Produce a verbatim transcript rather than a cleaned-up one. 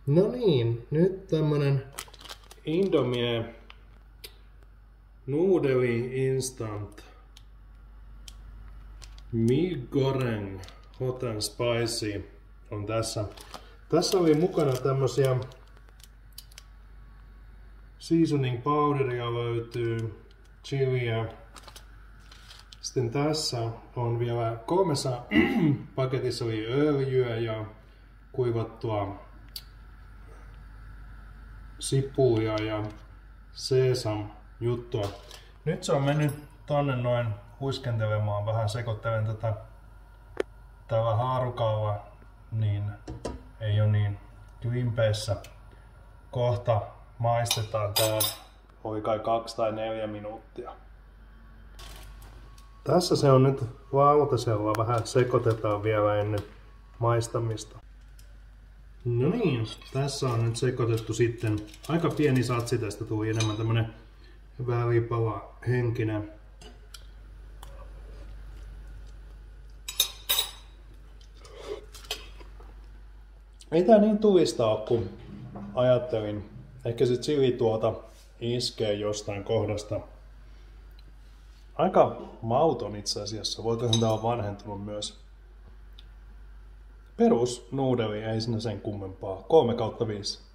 No niin, nyt tämmönen Indomie Noodle Instant Mi Goreng Hot and Spicy on tässä. Tässä oli mukana tämmösiä seasoning powderia löytyy, chiliä. Sitten tässä on vielä kolmessa paketissa oli öljyä ja kuivattua sipulia ja sesam juttua. Nyt se on mennyt tonne noin huiskentelemaan, vähän sekoittelen tätä tällä haarukalla, niin ei ole niin klimpeessä. Kohta maistetaan tää, oli kai kaksi tai neljä minuuttia. Tässä se on nyt lautasella, vähän sekoitetaan vielä ennen maistamista. No niin, tässä on nyt sekoitettu sitten. Aika pieni satsi tästä tuli, enemmän tämmönen välipala henkinen. Ei tää niin tulista ole kuin ajattelin. Ehkä se chili tuota iskee jostain kohdasta. Aika mauton itse asiassa. Voikohan tää olla vanhentunut myös. Perus noodeli, ei siinä sen kummempaa. kolme kautta viisi.